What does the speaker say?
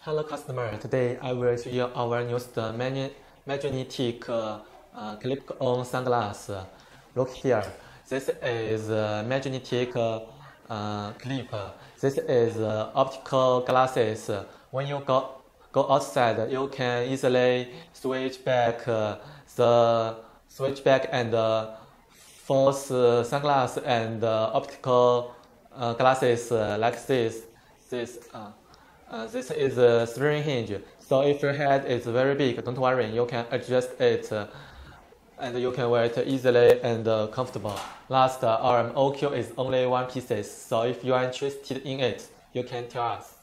Hello customer, today I will show you our newest magnetic clip-on sunglass. Look here, this is magnetic clip. This is optical glasses. When you go outside, you can easily switch back and false sunglasses and optical glasses like this. This is a steering hinge, so if your head is very big, don't worry, you can adjust it and you can wear it easily and comfortable. Last, our MOQ is only one piece, so if you are interested in it, you can tell us.